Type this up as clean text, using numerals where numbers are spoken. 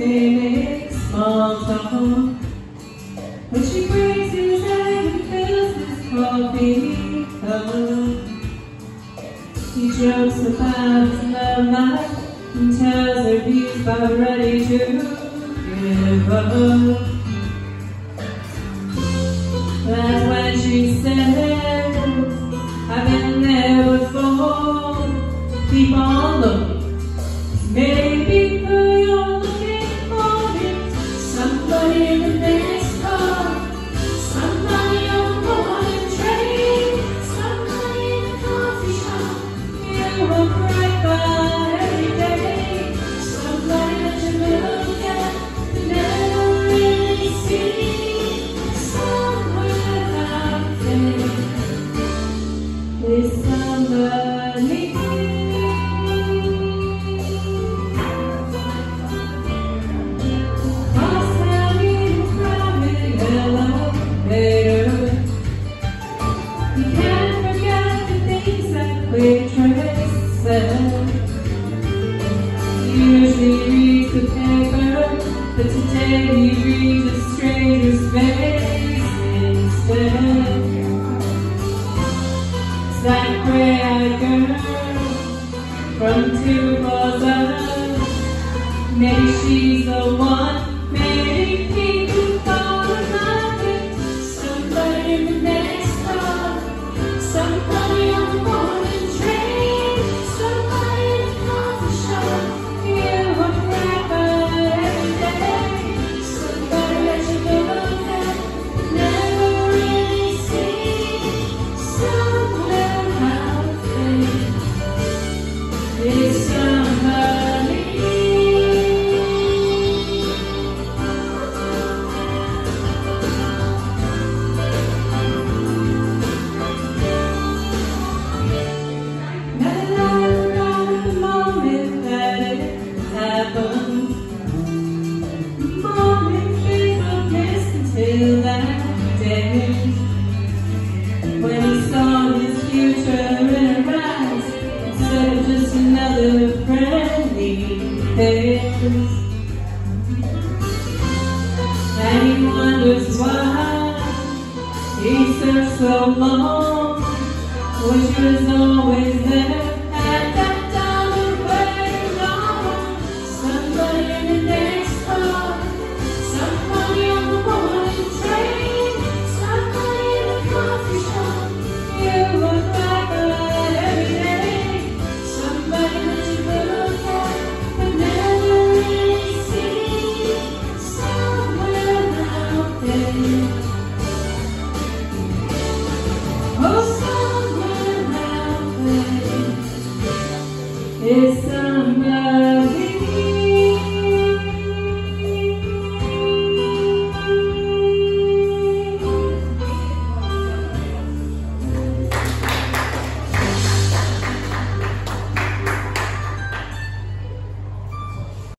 they make small talk. When she breaks his egg and fills his coffee cup, he jokes about his love life and tells her he's about ready to give up. That's when she says, I've been there before. Keep on looking, maybe you're looking for him. Somebody in the next car, somebody on the morning train, somebody in the coffee shop you walk right by every day. Somebody that you look at but never really see. Somewhere out there is somebody. Waitress said, usually reads the paper, but today he reads a stranger's face instead. It's that gray-eyed girl from 2 floors up. Maybe she's the one, maybe he can fall in love with somebody in the next car, somebody on the morning. It's somebody. Never forgot the moment that it happened. The moment people missed until that day, when he saw his future in her eyes instead of just another friendly face. And he wonders why he searched so long when she was always there at that time and waiting on somebody in the next car, somebody on the morning train, somebody in the coffee shop you look right by every day. Somebody that you look at but never really see. Somewhere out there, oh, somewhere out there is